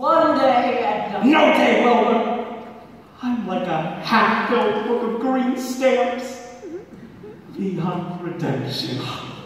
One day, Edna. No day, Wilbur. I'm like a half-filled book of green stamps. Beyond redemption.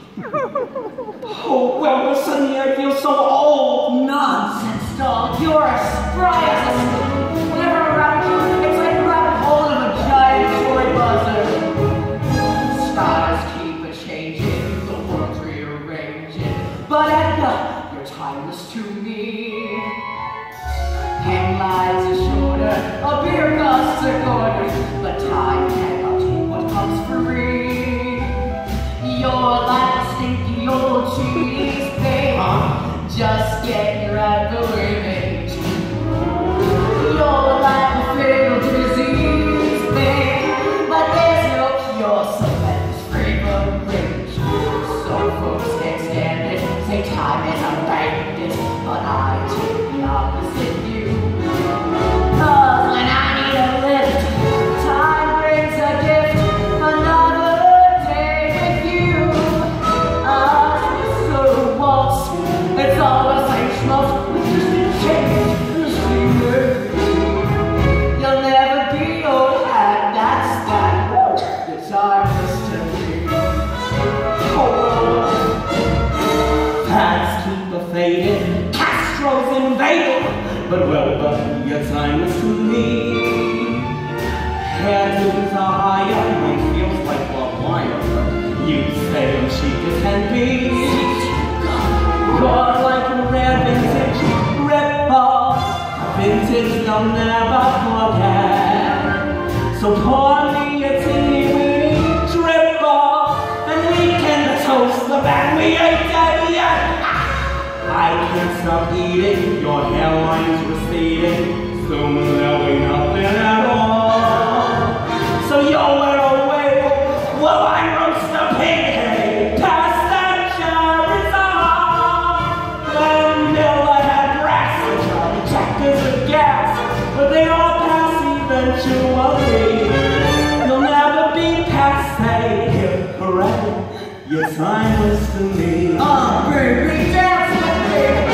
Oh, Wilbur, suddenly I feel so old. Nonsense, dog. You're as spry as a snake. Whenever around you, it's like grabbing hold of a giant toy buzzer. Styles keep a-changing, the world's rearranging. But Edna, you're timeless to me. Hang lies are shorter, a beer costs a quarter, but time cannot take what comes free. You're like a stinky old cheese, babe. Just getting right the way, mate. You're like a fatal disease, babe. But there's no cure, so let this freedom rage. So folks can't stand it, say time is a bandit, but I take the opposite view. Cause when I need a lift, time brings a gift, another day with you. So waltz, it's all the same schmaltz, with just a change in the sweet. You'll never be old hat, that's that. It's timeless to me. Oh, paths keep a-fading, Castro's invading, but Wilbur, you're timeless to me. Hairdos are higher, mine feels like barbed wire, but you say I'm cheap as can be. You're like a rare vintage rip-off, vintage they'll never forget. So pour me a teeny-weeny drip-off, and we can toast the band we ate dead yet. I can't stop eating, your hairline's receding, soon there'll be nothing at all. So you'll wear a wig while I roast a pig, hey, pass that cherries on. Then Miller had brass, and Charlie checkers of gas, but they all pass eventually. You'll never be passe, hip forever, you're timeless to me. Oh, baby, dance with me.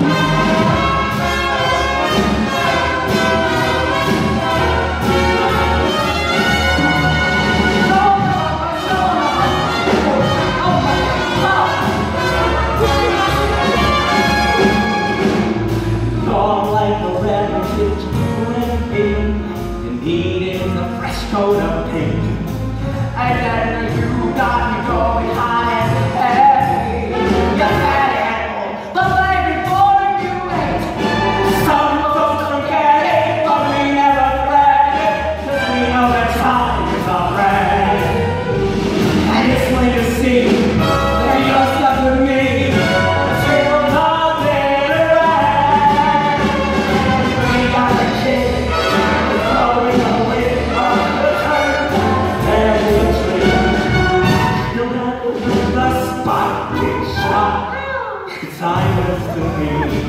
You're like a red vintage red bean, and needing a fresh coat of paint. And then you got me going high and heavy. You fat animal, the baby boy you ate. Some folks forget it, but we never fret it, 'cause we know that time is our friend. And it's when you see that you're stuck with me, the trickle nothing around. We got the kid, we're blowing away on the curtain. There's a tree, no matter the spot gets shot, it's timeless to me.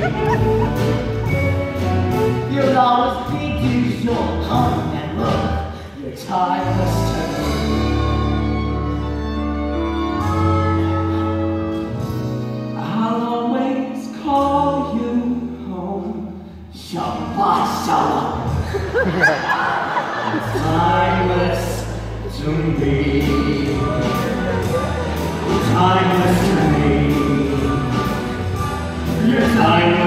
You'll always be du jour, hum and look. You're timeless to me. I'll always call you home. Shabbat shalom. Timeless to me. Timeless to me. You're timeless.